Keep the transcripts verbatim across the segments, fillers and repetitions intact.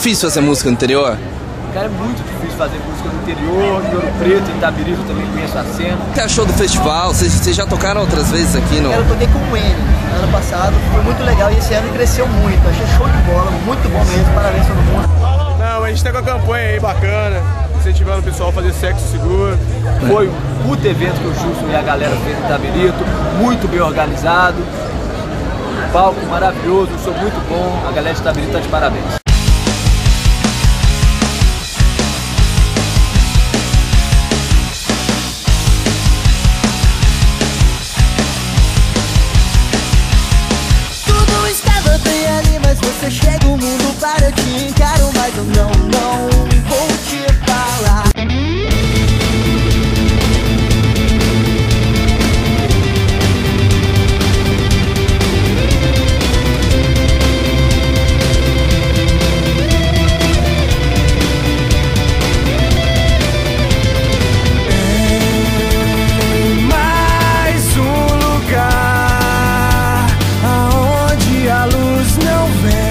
difícil fazer música no interior? Cara, é muito difícil fazer música no interior, em Ouro Preto, em Itabirito também conheço a cena. O que achou do festival? Vocês, vocês já tocaram outras vezes aqui no... Eu toquei com o N ano passado, foi muito legal e esse ano cresceu muito. Achei show de bola, muito bom mesmo, parabéns todo mundo. Não, a gente tá com a campanha aí bacana, incentivando o pessoal a fazer sexo seguro. Foi um puto evento que o Justo e a galera fez em Itabirito, muito bem organizado. Palco maravilhoso, um som muito bom, a galera de Itabirito tá de parabéns. Você chega, o mundo para, eu te encaro, mas eu não, não vou te falar. Em mais um lugar aonde a luz não vem,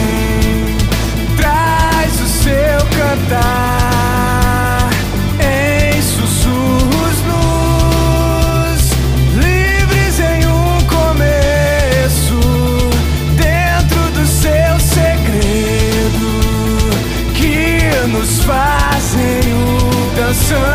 cantar em sussurros nus, livres em um começo, dentro do seu segredo, que nos fazem um dançar.